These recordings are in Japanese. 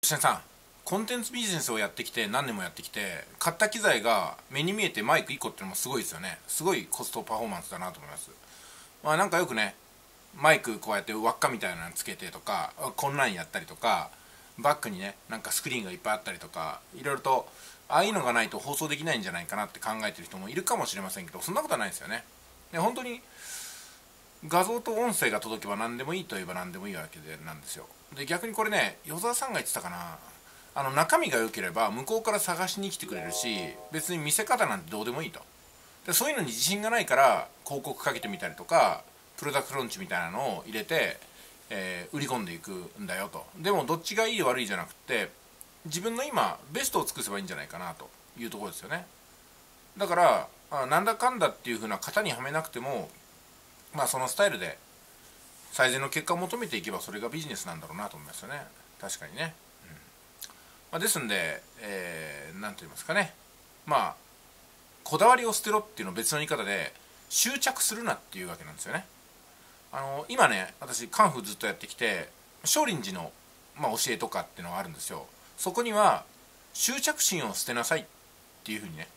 吉田さん、コンテンツビジネスをやってきて何年もやってきて、買った機材が目に見えてマイク1個っていうのもすごいですよね。すごいコストパフォーマンスだなと思います。なんかよくね、マイクこうやって輪っかみたいなのつけてとか、こんなんやったりとか、バックにねなんかスクリーンがいっぱいあったりとか、いろいろとああいうのがないと放送できないんじゃないかなって考えてる人もいるかもしれませんけど、そんなことはないですよね。で本当に画像と音声が届けば何でもいいといえば何でもいいわけでなんですよ。で逆にこれね、与沢さんが言ってたかな、中身が良ければ向こうから探しに来てくれるし、別に見せ方なんてどうでもいいと。でそういうのに自信がないから広告かけてみたりとか、プロダクトローンチみたいなのを入れて、売り込んでいくんだよと。でもどっちがいい悪いじゃなくて、自分の今ベストを尽くせばいいんじゃないかなというところですよね。だからなんだかんだっていう風な型にはめなくても、そのスタイルで最善の結果を求めていけば、それがビジネスなんだろうなと思いますよね。確かにね。ですんで、なんと言いますかね、こだわりを捨てろっていうのを別の言い方で、執着するなっていうわけなんですよね。今ね、私カンフーずっとやってきて、少林寺の、教えとかっていうのがあるんですよ。そこには執着心を捨てなさいっていうふうにね、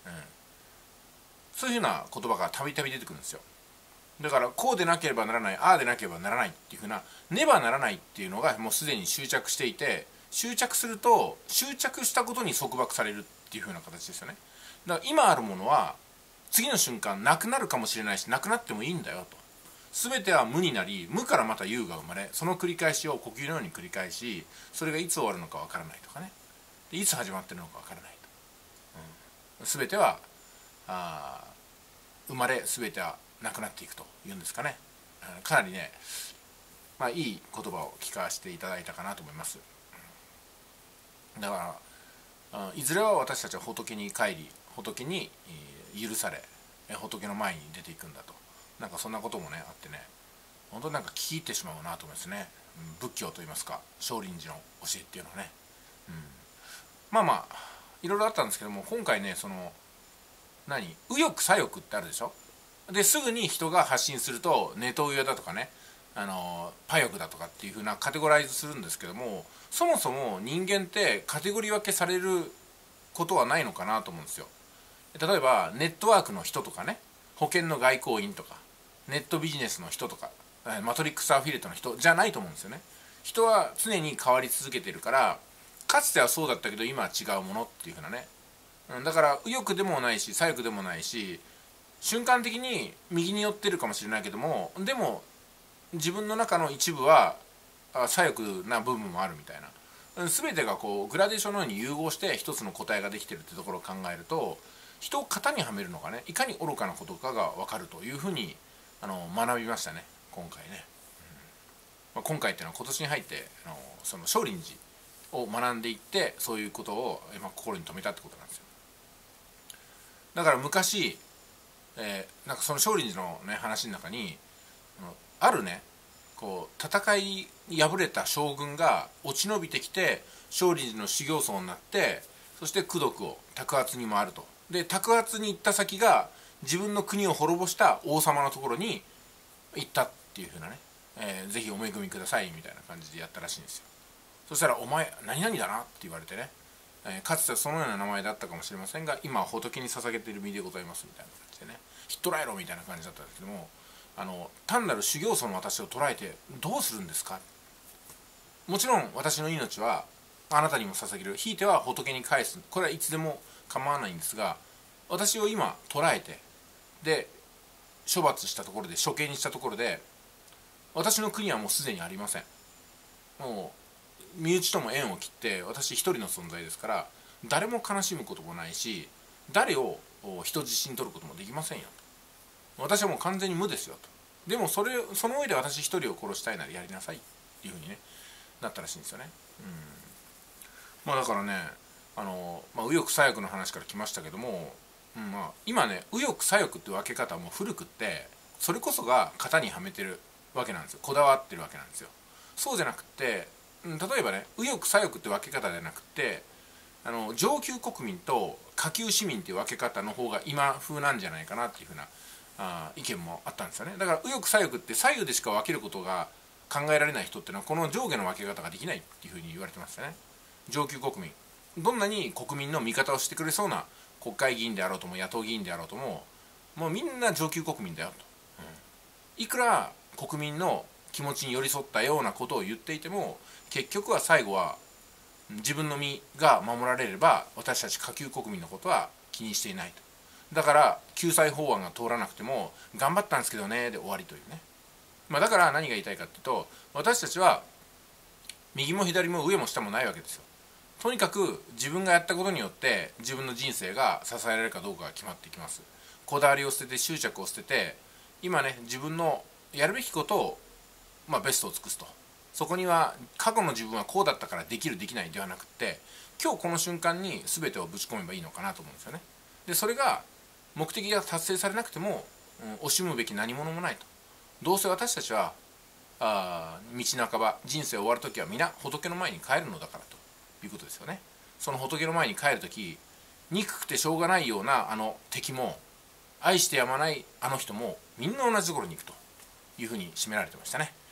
そういうふうな言葉がたびたび出てくるんですよ。だからこうでなければならない、ああでなければならないっていうふうな、ねばならないっていうのがもうすでに執着していて、執着すると執着したことに束縛されるっていう風な形ですよね。だから今あるものは次の瞬間なくなるかもしれないし、なくなってもいいんだよと。全ては無になり、無からまた有が生まれ、その繰り返しを呼吸のように繰り返し、それがいつ終わるのかわからないとかね、でいつ始まってるのかわからないと、全ては生まれ、全てはなくなっていくというんですかね。かなりね、いい言葉を聞かせていただいたかなと思います。だからいずれは私たちは仏に帰り、仏に許され、仏の前に出ていくんだと、なんかそんなこともねあってね、本当になんか聞き入ってしまうなと思いますね。仏教といいますか、少林寺の教えっていうのはね、いろいろあったんですけども、今回ね、その右翼左翼ってあるでしょ。ですぐに人が発信するとネトウヨだとかね、パヨクだとかっていう風なカテゴライズするんですけども、そもそも人間ってカテゴリー分けされることはないのかなと思うんですよ。例えばネットワークの人とかね、保険の外交員とか、ネットビジネスの人とか、マトリックスアフィリエイトの人じゃないと思うんですよね。人は常に変わり続けてるから、かつてはそうだったけど今は違うものっていう風なね。だから右翼でもないし左翼でもないし、瞬間的に右に寄ってるかもしれないけども、でも自分の中の一部は左翼な部分もあるみたいな、全てがこうグラデーションのように融合して一つの答えができてるってところを考えると、人を型にはめるのがね、いかに愚かなことかが分かるというふうに学びましたね、今回ね。今回っていうのは今年に入ってその少林寺を学んでいって、そういうことを心に留めたってことなんですよ。だから昔、なんかその少林寺の、ね、話の中にあるね、こう戦いに敗れた将軍が落ち延びてきて少林寺の修行僧になって、そして功徳を托発に回ると。で托発に行った先が自分の国を滅ぼした王様のところに行ったっていう風なね、ぜひお恵みくださいみたいな感じでやったらしいんですよ。そしたら「お前何々だな」って言われてね、かつてはそのような名前だったかもしれませんが、今は仏に捧げている身でございますみたいな感じでね、ひっ捕らえろみたいな感じだったんですけども、単なる修行僧の私を捕らえてどうするんですか。もちろん私の命はあなたにも捧げる、ひいては仏に返す、これはいつでも構わないんですが、私を今捕らえて、で処罰したところで、処刑にしたところで、私の国はもうすでにありません。もう身内とも縁を切って私一人の存在ですから、誰も悲しむこともないし、誰を人質に取ることもできませんよと。私はもう完全に無ですよと。でもその上で私一人を殺したいならやりなさいっていうふうにねなったらしいんですよね。だからね、右翼左翼の話から来ましたけども、今ね右翼左翼って分け方はもう古くって、それこそが型にはめてるわけなんですよ。こだわってるわけなんですよ。そうじゃなくて、例えばね、右翼左翼って分け方じゃなくて、上級国民と下級市民っていう分け方の方が今風なんじゃないかなっていう風な意見もあったんですよね。だから右翼左翼って左右でしか分けることが考えられない人っていうのは、この上下の分け方ができないっていう風に言われてましたね。 上級国民、どんなに国民の味方をしてくれそうな国会議員であろうとも野党議員であろうとも、もうみんな上級国民だよと、いくら国民の気持ちに寄り添ったようなことを言っていても、結局は最後は自分の身が守られれば私たち下級国民のことは気にしていないと。だから救済法案が通らなくても頑張ったんですけどねで終わりというね。だから何が言いたいかっていうと、私たちは右も左も上も下もないわけですよ。とにかく自分がやったことによって自分の人生が支えられるかどうかが決まってきます。こだわりを捨てて執着を捨てて、今ね自分のやるべきことを、ベストを尽くすと。そこには過去の自分はこうだったからできるできないではなくって、今日この瞬間に全てをぶち込めばいいのかなと思うんですよね。でそれが目的が達成されなくても、惜しむべき何者もないと。どうせ私たちは道半ば人生終わるときは皆仏の前に帰るのだからということですよね。その仏の前に帰るとき、憎くてしょうがないようなあの敵も愛してやまないあの人もみんな同じところに行くというふうに締められてましたね。